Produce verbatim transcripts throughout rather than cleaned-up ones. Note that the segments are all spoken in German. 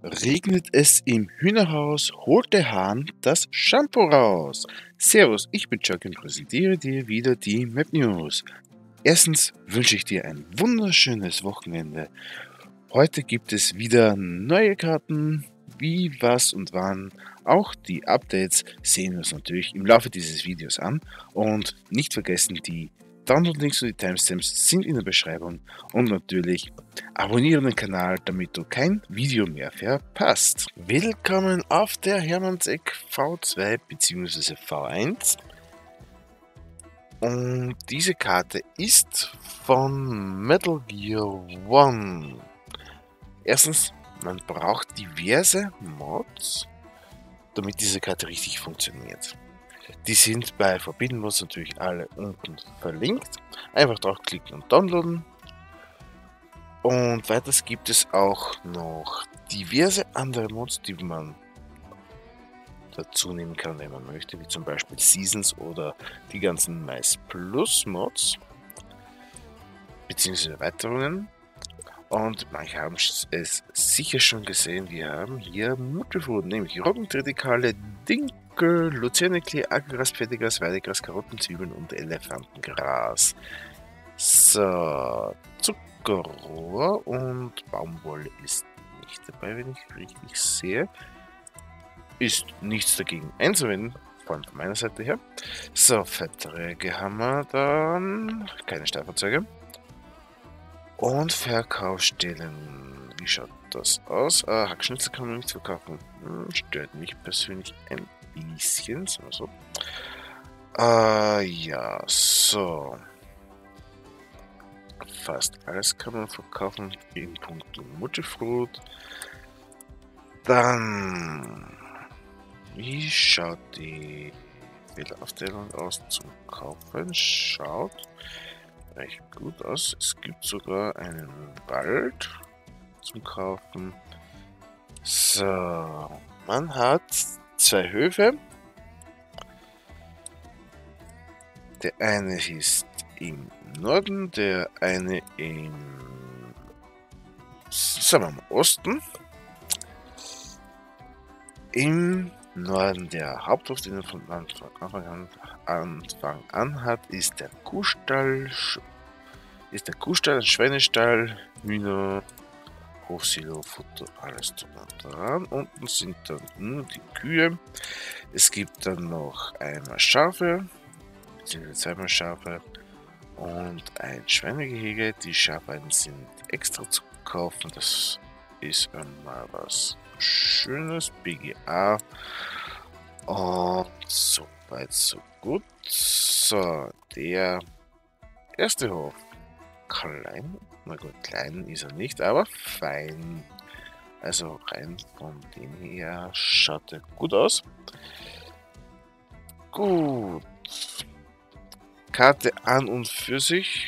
Regnet es im Hühnerhaus, holt der Hahn das Shampoo raus. Servus, ich bin Chuck und präsentiere dir wieder die Map News. Erstens wünsche ich dir ein wunderschönes Wochenende. Heute gibt es wieder neue Karten, wie, was und wann. Auch die Updates sehen wir uns natürlich im Laufe dieses Videos an. Und nicht vergessen, die Download-Links und die Timestamps sind in der Beschreibung. Und natürlich abonniere den Kanal, damit du kein Video mehr verpasst. Willkommen auf der Hermannseck V zwei bzw. V eins. Und diese Karte ist von Metal Gear One. Erstens, man braucht diverse Mods, damit diese Karte richtig funktioniert. Die sind bei Forbidden Mods natürlich alle unten verlinkt. Einfach draufklicken und downloaden. Und weiters gibt es auch noch diverse andere Mods, die man dazu nehmen kann, wenn man möchte, wie zum Beispiel Seasons oder die ganzen Mais Plus Mods, beziehungsweise Erweiterungen. Und manche haben es sicher schon gesehen, wir haben hier Mutterfood, nämlich Roggentritikale, Dinkel, Luzerneklee, Ackergras, Pferdegras, Weidegras, Karotten, Zwiebeln und Elefantengras. So, Zuckerrohr und Baumwolle ist nicht dabei, wenn ich richtig sehe. Ist nichts dagegen einzuwenden, vor allem von meiner Seite her. So, Verträge haben wir dann, keine Steuerverzeuge. Und Verkaufsstellen. Wie schaut das aus? Ah, Hackschnitzel kann man nicht verkaufen. Hm, stört mich persönlich ein bisschen. So, so. Ah, ja, so. Fast alles kann man verkaufen in puncto Mutterfruit. Dann, wie schaut die Wähleraufteilung aus zum Kaufen? Schaut recht gut aus. Es gibt sogar einen Wald zum Kaufen. So, man hat zwei Höfe. Der eine ist im Norden, der eine im, sagen wir mal, Osten. Im Norden der Haupthof, den er von Anfang an, Anfang an hat, ist der Kuhstall, ist der Kuhstall, ein Schweinestall, Hühner, Hofsilo, Futter, alles drum und dran. Unten sind dann nur die Kühe. Es gibt dann noch einmal Schafe, beziehungsweise zweimal Schafe und ein Schweinegehege. Die Schafweiden sind extra zu kaufen. Das ist einmal was Schönes, B G A. Und so weit, so gut. So, der erste Hof. Klein, na gut, klein ist er nicht, aber fein. Also rein von dem her schaut er gut aus. Gut. Karte an und für sich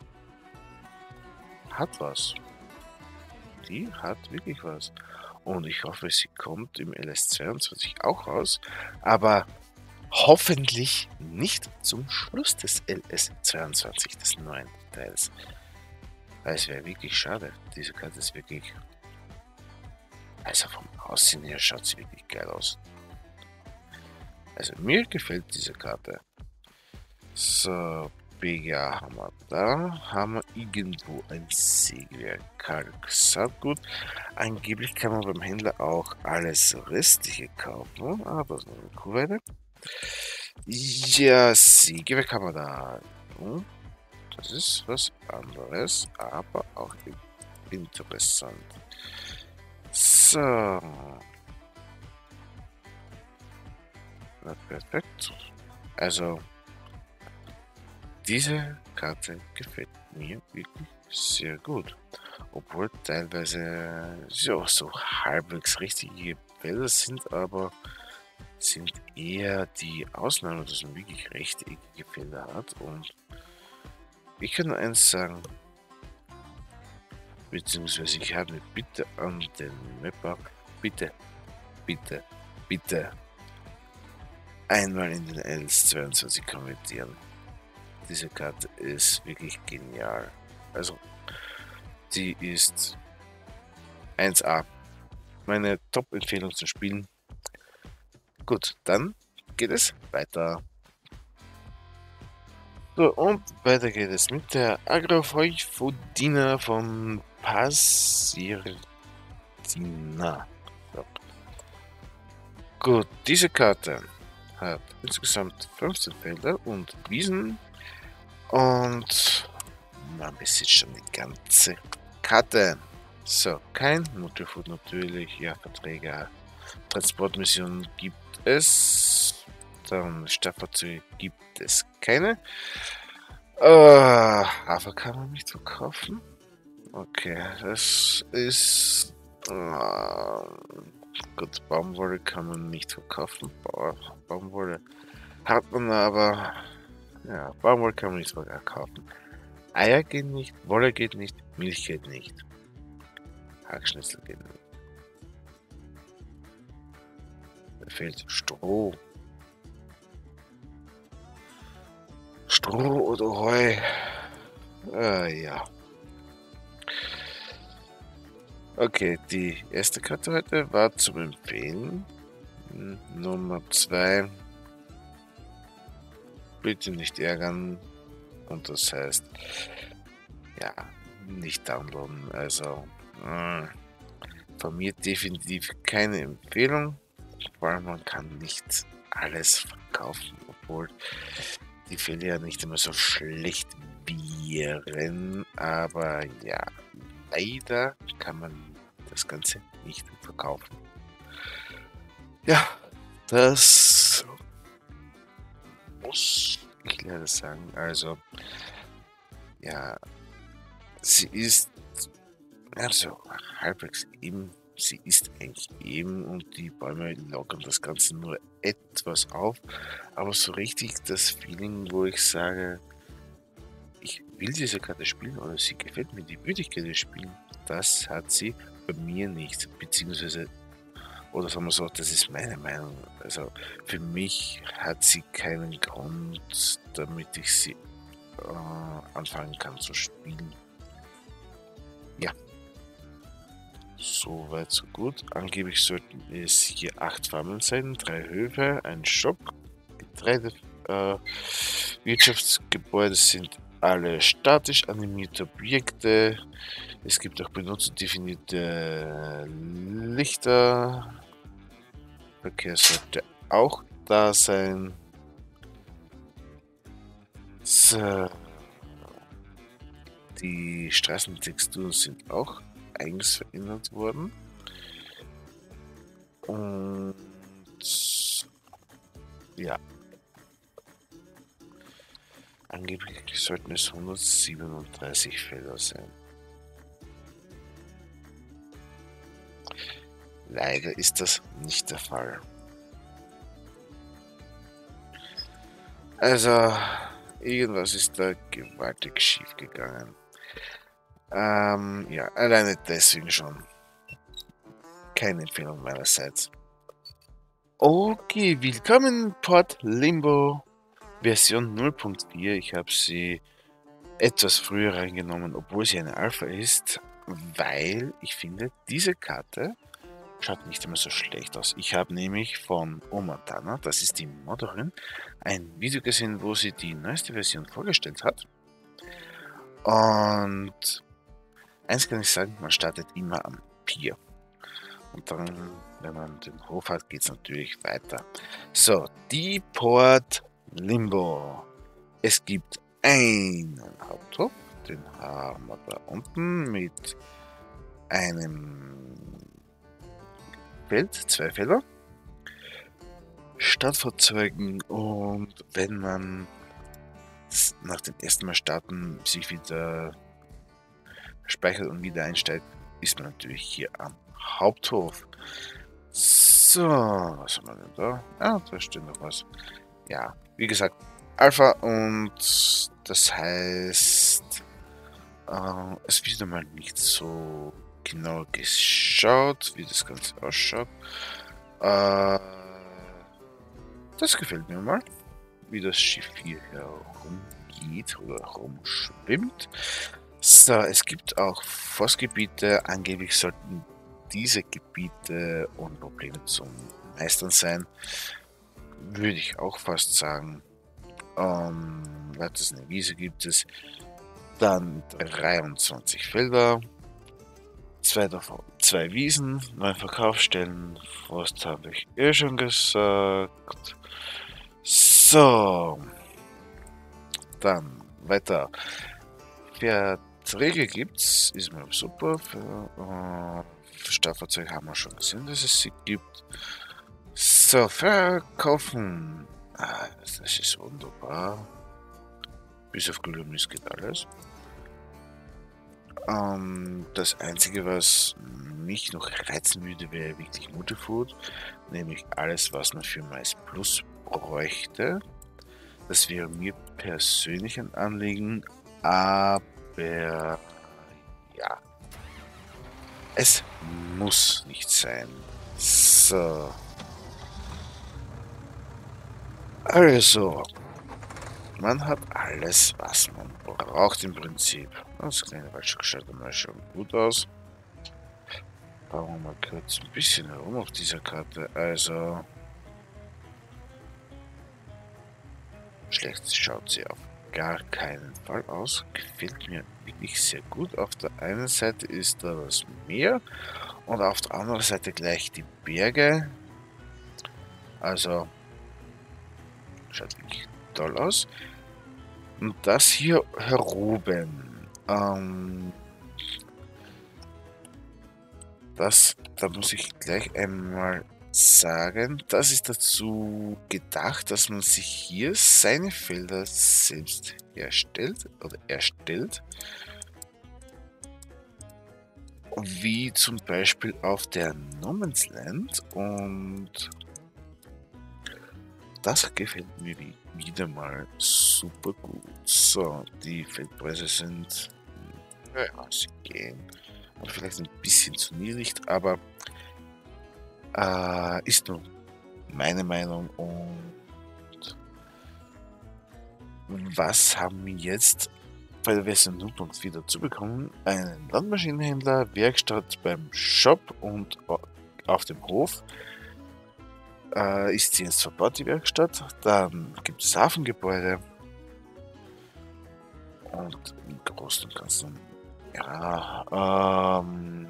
hat was. Die hat wirklich was. Und ich hoffe, sie kommt im L S zweiundzwanzig auch raus. Aber hoffentlich nicht zum Schluss des L S zweiundzwanzig, des neuen Teils. Weil es wäre wirklich schade. Diese Karte ist wirklich... Also vom Aussehen her schaut sie wirklich geil aus. Also mir gefällt diese Karte. So, B G A haben wir da. Haben wir irgendwo ein Sägewerk. Kalk, Saatgut. Angeblich kann man beim Händler auch alles Restliche kaufen. Ah, das ist noch eine Kuhweide. Ja, Sägewerk haben wir da. Hm, das ist was anderes, aber auch interessant. So. Na, perfekt. Also, diese Karte gefällt mir wirklich sehr gut. Obwohl teilweise ja, so halbwegs richtige Felder sind, aber sind eher die Ausnahme, dass man wirklich rechteckige Felder hat. Und ich kann nur eins sagen, beziehungsweise ich habe eine Bitte an den Mapper, bitte, bitte, bitte einmal in den L S zweiundzwanzig kommentieren. Diese Karte ist wirklich genial. Also, die ist eins A. meine Top-Empfehlung zum Spielen. Gut, dann geht es weiter. So, und weiter geht es mit der Agrofoifodina von Passiertina. So. Gut, diese Karte hat insgesamt fünfzehn Felder und Wiesen und man besitzt schon die ganze Karte. So, kein Nutrifood natürlich, ja, Verträge, Transportmissionen gibt es, dann Stadtfahrzeuge gibt es keine. Äh, Hafer kann man nicht verkaufen. Okay, das ist... Äh, gut, Baumwolle kann man nicht verkaufen. Ba Baumwolle hat man aber... Ja, Baumwolle kann man nicht verkaufen. Eier gehen nicht, Wolle geht nicht, Milch geht nicht. Hackschnitzel geht nicht. Da fehlt Stroh. Stroh oder Heu. Äh, ja. Okay, die erste Karte heute war zum Empfehlen. Nummer zwei. Bitte nicht ärgern. Und das heißt, ja, nicht downloaden. Also, mh, von mir definitiv keine Empfehlung. Vor allem, man kann nicht alles verkaufen, obwohl die Fälle ja nicht immer so schlecht wären. Aber ja, leider kann man das Ganze nicht verkaufen. Ja, das muss ich leider sagen. Also, ja, sie ist also halbwegs eben. Sie ist eigentlich eben und die Bäume lockern das Ganze nur etwas auf. Aber so richtig das Feeling, wo ich sage, ich will diese Karte spielen oder sie gefällt mir, die würde ich gerne spielen, das hat sie bei mir nicht. Beziehungsweise, oder sagen wir so, das ist meine Meinung. Also für mich hat sie keinen Grund, damit ich sie äh, anfangen kann zu spielen. Ja. Soweit, so gut. Angeblich sollten es hier acht Farmen sein, drei Höfe, ein Shop, Getreide, äh, Wirtschaftsgebäude sind alle statisch animierte Objekte. Es gibt auch benutzerdefinierte Lichter. Verkehr sollte auch da sein. So. Die Straßentexturen sind auch eigens verändert worden. Und ja. Angeblich sollten es hundertsiebenunddreißig Felder sein. Leider ist das nicht der Fall. Also, irgendwas ist da gewaltig schief gegangen. Ähm, ja, alleine deswegen schon. Keine Empfehlung meinerseits. Okay, willkommen in Port Limbo Version null Punkt vier. Ich habe sie etwas früher reingenommen, obwohl sie eine Alpha ist, weil ich finde, diese Karte schaut nicht immer so schlecht aus. Ich habe nämlich von Omatana, das ist die Modderin, ein Video gesehen, wo sie die neueste Version vorgestellt hat. Und eins kann ich sagen, man startet immer am Pier. Und dann, wenn man den Hof hat, geht es natürlich weiter. So, die Port Limbo. Es gibt einen Haupthof, den haben wir da unten mit einem Feld, zwei Felder, Stadtfahrzeugen, und wenn man nach dem ersten Mal starten sich wieder speichert und wieder einsteigt, ist man natürlich hier am Haupthof. So, was haben wir denn da? Ah, da steht noch was. Ja, wie gesagt, Alpha, und das heißt, äh, es wird einmal nicht so genau geschaut, wie das Ganze ausschaut. Äh, das gefällt mir mal, wie das Schiff hier herumgeht oder herumschwimmt. So, es gibt auch Forstgebiete, angeblich sollten diese Gebiete ohne Probleme zu meistern sein. Würde ich auch fast sagen. Ähm, weiters eine Wiese gibt es. Dann dreiundzwanzig Felder. Zwei davon, zwei Wiesen, neun Verkaufsstellen. Forst habe ich eh schon gesagt. So. Dann weiter. Verträge gibt's, ist mir super. Für, äh, für Staffelzeug haben wir schon gesehen, dass es sie gibt. So, verkaufen. Ah, das ist wunderbar. Bis auf Glühmüs geht alles. Ähm, das Einzige, was mich noch reizen würde, wäre wirklich Multifood. Nämlich alles, was man für Mais Plus bräuchte. Das wäre mir persönlich ein Anliegen. Aber ja, es muss nicht sein. So. Also, man hat alles, was man braucht im Prinzip. Das kleine Waldstück schaut mal schon gut aus. Bauen wir mal kurz ein bisschen herum auf dieser Karte. Also, schlecht schaut sie auf gar keinen Fall aus. Gefällt mir wirklich sehr gut. Auf der einen Seite ist da das Meer und auf der anderen Seite gleich die Berge. Also, schaut wirklich toll aus. Und das hier heroben, ähm, das, da muss ich gleich einmal sagen, das ist dazu gedacht, dass man sich hier seine Felder selbst herstellt oder erstellt. Wie zum Beispiel auf der No Man's Land, und das gefällt mir wieder mal super gut. So, die Feldpreise sind, naja, sie gehen, aber vielleicht ein bisschen zu niedrig, aber äh, ist nur meine Meinung. Und was haben wir jetzt bei der Version null Punkt vier dazu bekommen? Einen Landmaschinenhändler, Werkstatt beim Shop und auf dem Hof. Äh, ist sie jetzt verbaut, die Werkstatt. Dann gibt es Hafengebäude. Und im Großen und Ganzen, ja, ähm,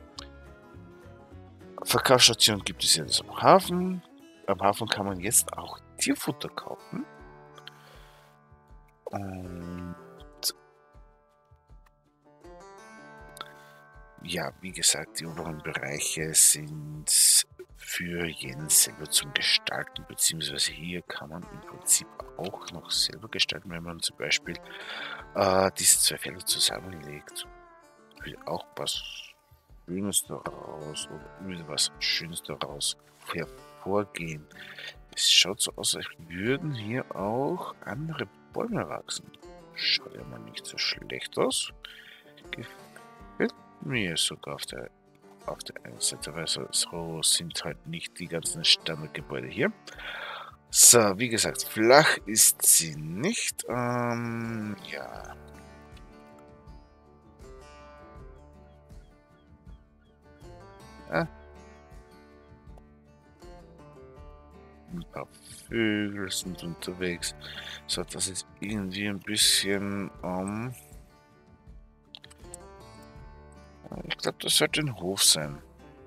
Verkaufsstation gibt es jetzt am Hafen. Am Hafen kann man jetzt auch Tierfutter kaufen. Und ja, wie gesagt, die oberen Bereiche sind für jeden selber zum Gestalten, beziehungsweise hier kann man im Prinzip auch noch selber gestalten, wenn man zum Beispiel äh, diese zwei Felder zusammenlegt. Wird auch was Schönes daraus oder würde was Schönes daraus hervorgehen. Es schaut so aus, als würden hier auch andere Bäume wachsen. Schaut ja mal nicht so schlecht aus. Gefällt mir sogar auf der auf der einen Seite, weil so, so sind halt nicht die ganzen Standardgebäude hier. So, wie gesagt, flach ist sie nicht. Ähm, ja. Ah. Ein paar Vögel sind unterwegs. So, das ist irgendwie ein bisschen, ähm, ich glaube, das sollte ein Hof sein,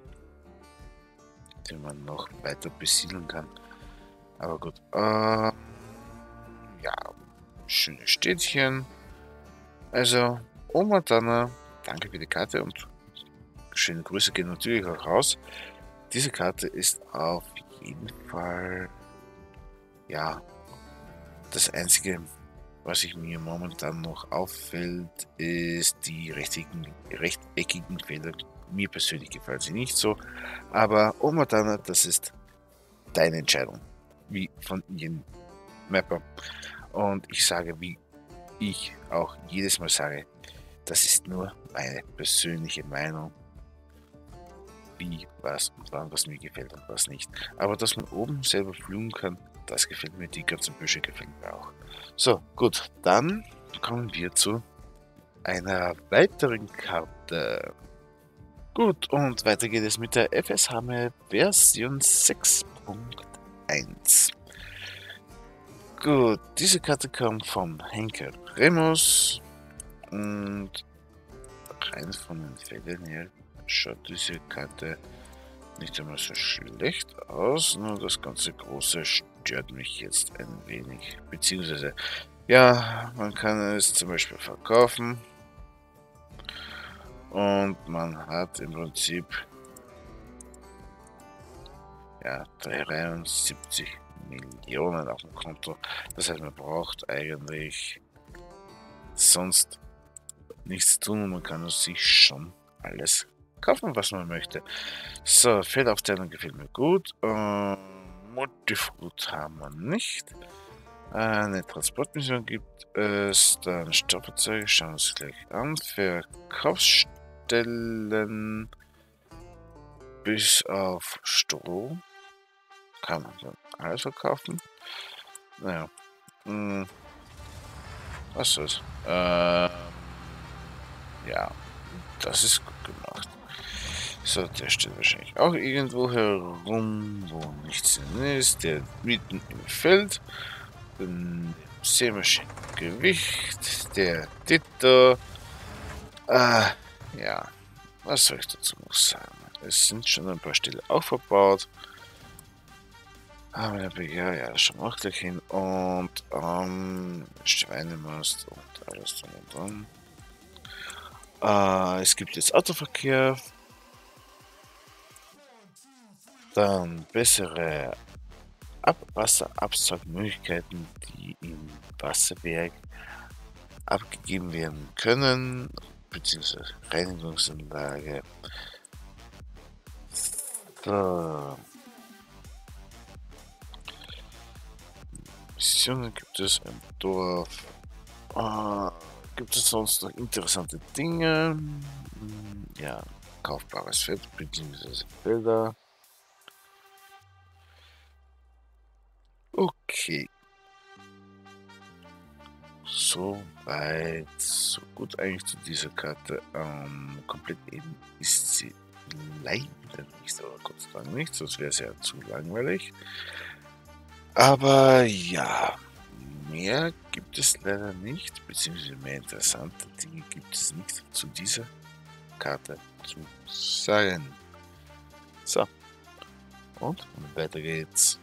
den man noch weiter besiedeln kann. Aber gut. Äh, ja, schönes Städtchen. Also, Oma Dana, danke für die Karte und schöne Grüße gehen natürlich auch raus. Diese Karte ist auf jeden Fall, ja, das Einzige, was sich mir momentan noch auffällt, ist die rechteckigen, rechteckigen Felder. Mir persönlich gefallen sie nicht so, aber Oma Dana, das ist deine Entscheidung, wie von jedem Mapper. Und ich sage, wie ich auch jedes Mal sage, das ist nur meine persönliche Meinung, wie, was und wann, was mir gefällt und was nicht. Aber dass man oben selber fliegen kann, das gefällt mir, die ganzen Büsche gefällt mir auch. So, gut, dann kommen wir zu einer weiteren Karte. Gut, und weiter geht es mit der F S Hammer Version sechs Punkt eins. Gut, diese Karte kommt vom Henker Remus und rein von den Fällen her schaut diese Karte nicht einmal so schlecht aus, nur das ganze Große stört mich jetzt ein wenig. Beziehungsweise, ja, man kann es zum Beispiel verkaufen und man hat im Prinzip ja dreiundsiebzig Millionen auf dem Konto. Das heißt, man braucht eigentlich sonst nichts tun und man kann sich schon alles kaufen, was man möchte. So, Fehlaufteilung gefällt mir gut. Ähm, Multifruit haben wir nicht. Eine Transportmission gibt es. Dann Stofffahrzeuge, schauen wir uns gleich an. Verkaufsstellen bis auf Stroh. Kann man dann alles verkaufen. Naja. Mh, was soll's? Ähm, ja, das ist gut gemacht. So, der steht wahrscheinlich auch irgendwo herum, wo nichts ist. Der mitten im Feld. Dann Sämaschinen Gewicht. Der Ditto. Ah, ja. Was soll ich dazu noch sagen? Es sind schon ein paar Stelle auch verbaut. Aber der ja, ja, das schauen wir auch gleich hin. Und ähm, Schweinemast und alles drum und dran. Äh, es gibt jetzt Autoverkehr. Dann bessere Abwasserabsaugmöglichkeiten, die im Wasserwerk abgegeben werden können, beziehungsweise Reinigungsanlage. So. Missionen gibt es im Dorf. Äh, gibt es sonst noch interessante Dinge? Ja, kaufbares Feld beziehungsweise Felder. Okay. So weit, so gut eigentlich zu dieser Karte. Ähm, komplett eben ist sie leider nicht, aber Gott sei Dank nicht, sonst wäre es ja zu langweilig. Aber ja, mehr gibt es leider nicht, beziehungsweise mehr interessante Dinge gibt es nicht zu dieser Karte zu sagen. So, und weiter geht's.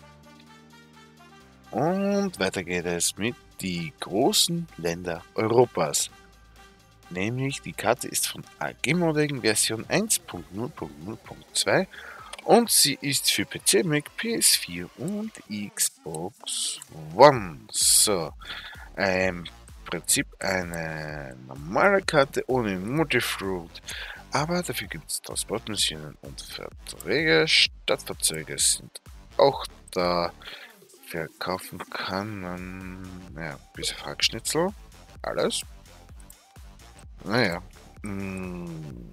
Und weiter geht es mit die großen Länder Europas. Nämlich die Karte ist von A G-Modding Version eins Punkt null Punkt null Punkt zwei und sie ist für P C, Mac, P S vier und Xbox One. So, im Prinzip eine normale Karte ohne Multifruit, aber dafür gibt es Transportmissionen und Verträge. Stadtfahrzeuge sind auch da. Verkaufen kann man, ja, bis auf Hackschnitzel, alles. Naja, mh.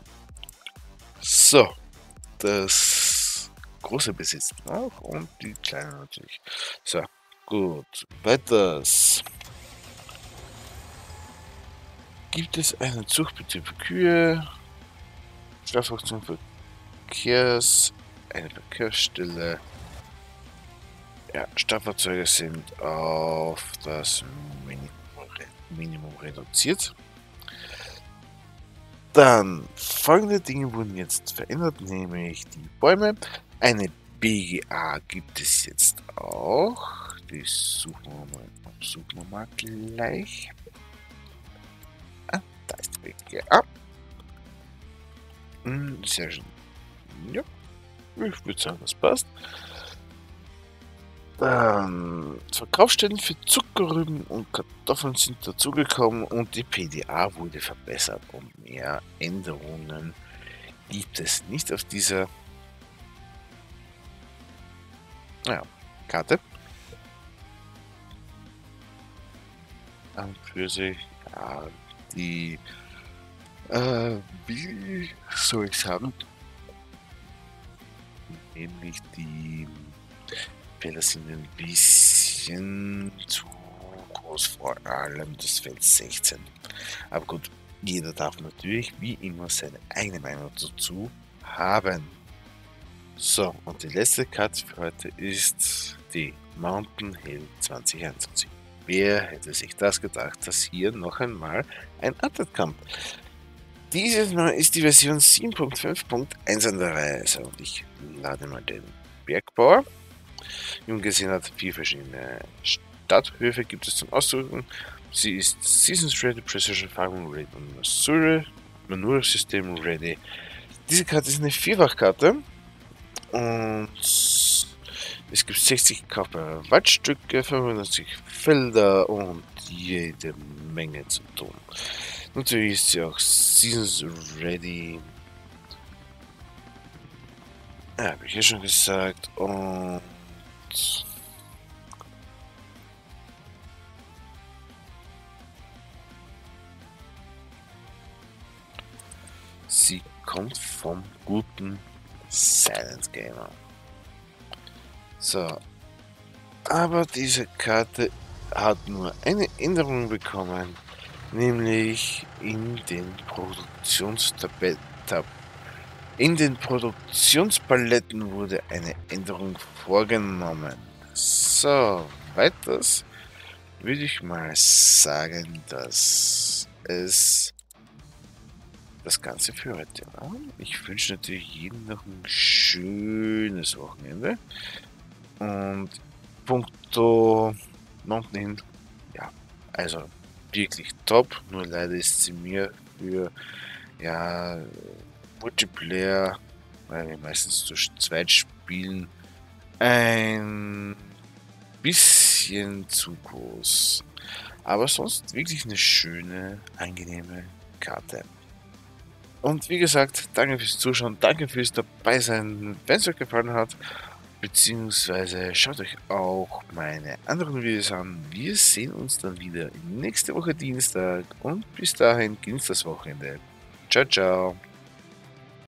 So, das große besitzt man auch und die kleine natürlich. So, gut, weiters. Gibt es einen Zuchtbetrieb für Kühe, Strafaktion für Verkehrs, eine Verkehrsstelle. Ja, Stadtfahrzeuge sind auf das Minimum, Minimum reduziert. Dann folgende Dinge wurden jetzt verändert, nämlich die Bäume. Eine B G A gibt es jetzt auch. Die suchen wir mal, suchen wir mal gleich. Ah, da ist die B G A. Hm, sehr schön. Ja, ich würde sagen, das passt. Dann Verkaufsstellen für Zuckerrüben und Kartoffeln sind dazugekommen und die P D A wurde verbessert und mehr Änderungen gibt es nicht auf dieser ja, Karte. An für sich, ja, die, äh, wie soll ich sagen, nämlich die Fehler sind ein bisschen zu groß, vor allem das Feld sechzehn. Aber gut, Jeder darf natürlich wie immer seine eigene Meinung dazu haben. So, und die letzte Karte für heute ist die Mountain Hill zwanzig einundzwanzig. Wer hätte sich das gedacht, dass hier noch einmal ein Update kommt? Dieses Mal ist die Version sieben Punkt fünf Punkt eins an der Reihe. So, und ich lade mal den Bergbauer. Wie man gesehen hat, vier verschiedene Stadthöfe gibt es zum Ausdrücken. Sie ist Seasons Ready, Precision Farming Ready und Masure, Manure-System Ready. Diese Karte ist eine Vierfachkarte und es gibt sechzig kaufbare Waldstücke, fünfundneunzig Felder und jede Menge zu tun. Natürlich ist sie auch Seasons Ready. Ja, habe ich ja schon gesagt. Und sie kommt vom guten Silent Gamer. So. Aber diese Karte hat nur eine Änderung bekommen. Nämlich in den Produktionstabellen. In den Produktionspaletten wurde eine Änderung vorgenommen. So, weiters würde ich mal sagen, dass es das Ganze für heute war. Ich wünsche natürlich jedem noch ein schönes Wochenende. Und punkto Mountain Hill, ja, also wirklich top. Nur leider ist sie mir für, ja, Multiplayer, weil wir meistens zu zweit spielen, ein bisschen zu groß. Aber sonst wirklich eine schöne, angenehme Karte. Und wie gesagt, danke fürs Zuschauen, danke fürs Dabeisein. Wenn es euch gefallen hat, beziehungsweise schaut euch auch meine anderen Videos an. Wir sehen uns dann wieder nächste Woche Dienstag und bis dahin genießt das Wochenende. Ciao, ciao.